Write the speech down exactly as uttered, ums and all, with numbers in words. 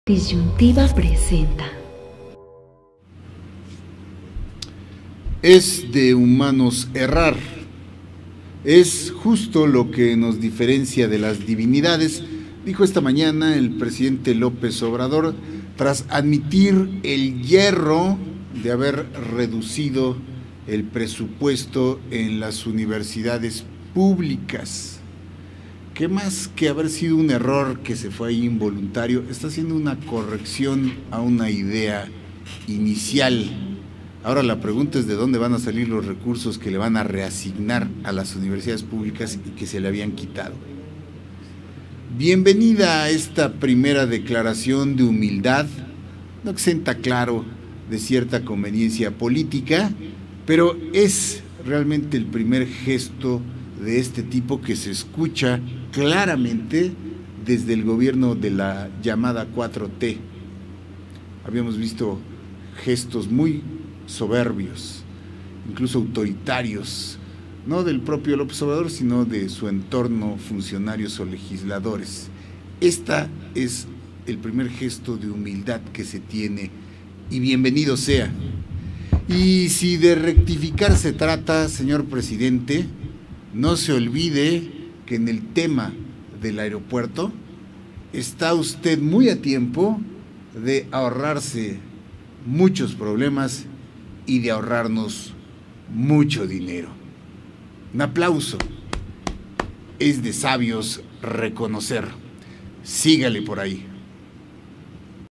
Disyuntiva presenta. Es de humanos errar. Es justo lo que nos diferencia de las divinidades, dijo esta mañana el presidente López Obrador, tras admitir el yerro de haber reducido el presupuesto en las universidades públicas. ¿Qué más que haber sido un error que se fue ahí involuntario? Está haciendo una corrección a una idea inicial. Ahora la pregunta es de dónde van a salir los recursos que le van a reasignar a las universidades públicas y que se le habían quitado. Bienvenida a esta primera declaración de humildad, no exenta, claro, de cierta conveniencia política, pero es realmente el primer gesto de este tipo que se escucha claramente desde el gobierno de la llamada cuatro T. Habíamos visto gestos muy soberbios, incluso autoritarios, no del propio López Obrador, sino de su entorno, funcionarios o legisladores. Esta es el primer gesto de humildad que se tiene, y bienvenido sea. Y si de rectificar se trata, señor presidente, no se olvide que en el tema del aeropuerto está usted muy a tiempo de ahorrarse muchos problemas y de ahorrarnos mucho dinero. Un aplauso. Es de sabios reconocer. Sígale por ahí.